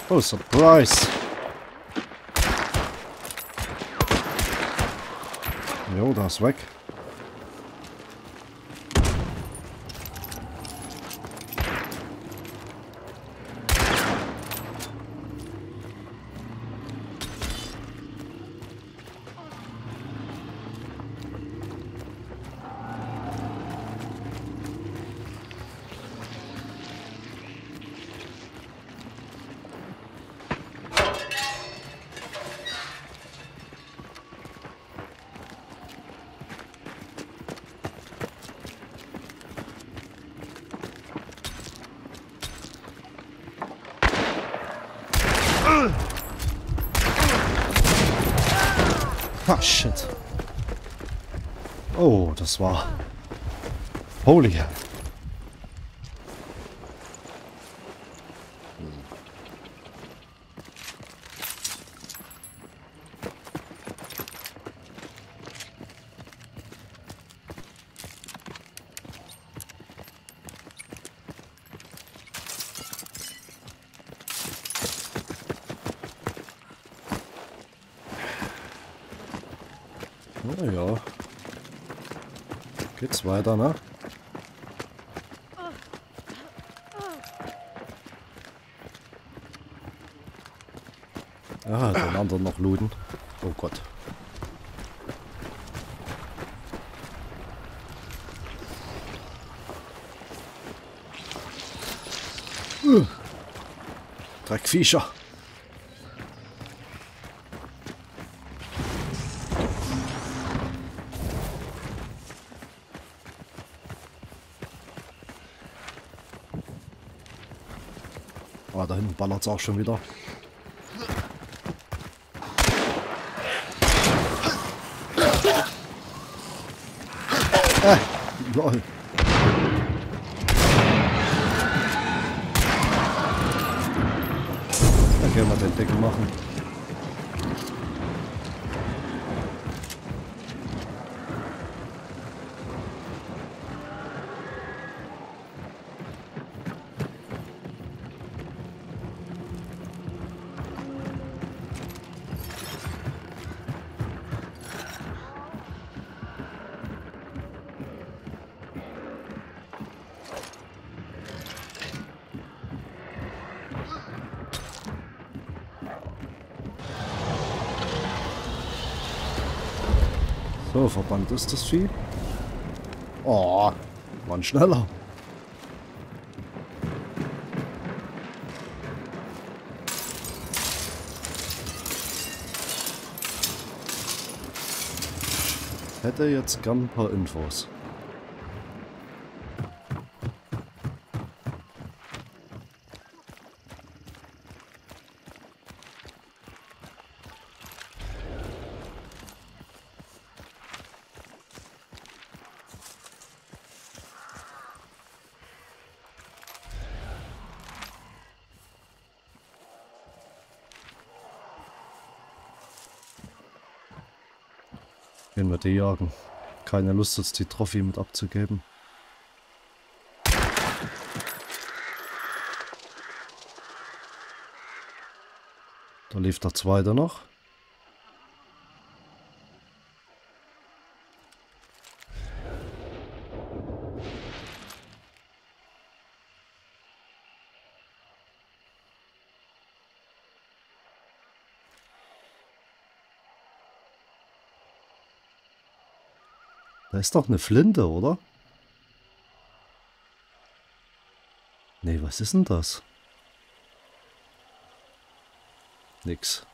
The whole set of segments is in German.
Oh, Surprise! Jo, das ist weg. Ah, shit. Oh, das war... Holy hell. Ja. Geht's weiter, ne? Ah, den anderen noch looten. Oh Gott. Dreckviecher. Ah, da hinten ballert es auch schon wieder. Lol. Dann können wir den Deckel machen. So, verbannt ist das Vieh. Oh, waren schneller. Hätte jetzt gern ein paar Infos. Gehen wir die jagen. Keine Lust jetzt die Trophy mit abzugeben. Da lief der zweite noch. Da ist doch eine Flinte, oder? Nee, was ist denn das? Nix.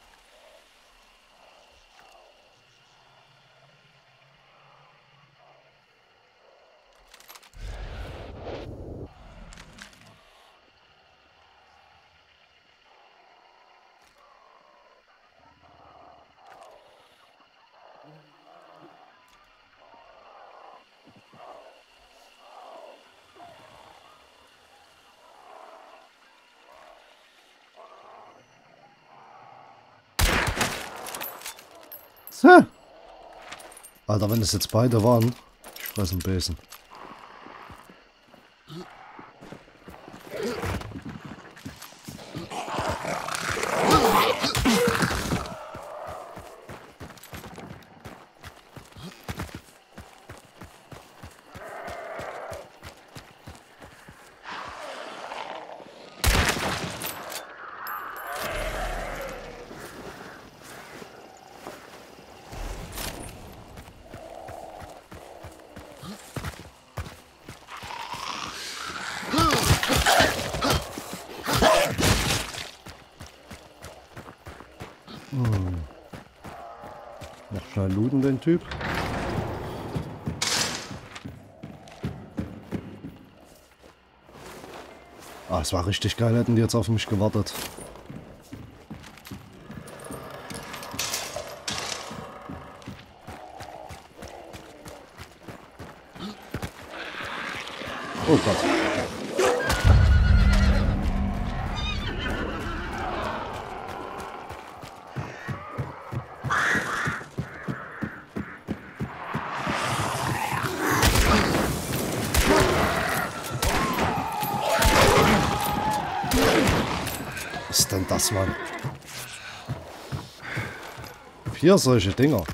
So. Alter, wenn es jetzt beide waren, ich fress einen Besen. schnell looten, den Typ. Ah, es war richtig geil, hätten die jetzt auf mich gewartet. Oh Gott. Was ist denn das, Mann? 4 solche Dinger.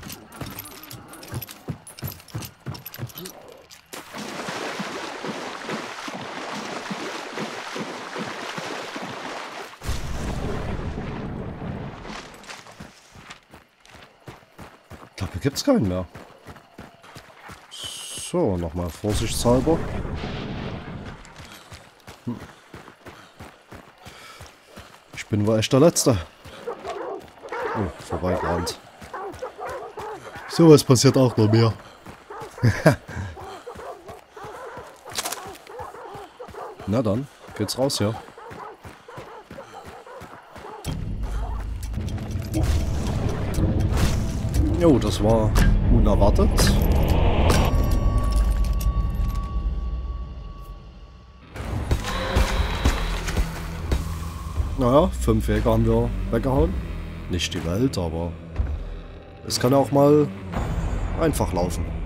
Ich glaube, hier gibt es keinen mehr. So, nochmal vorsichtshalber. Ich bin wohl echt der Letzte. Oh, vorbeigerannt. Sowas passiert auch noch mehr. Na dann, geht's raus hier. Jo, das war unerwartet. Naja, 5 Jäger haben wir weggehauen. Nicht die Welt, aber es kann auch mal einfach laufen.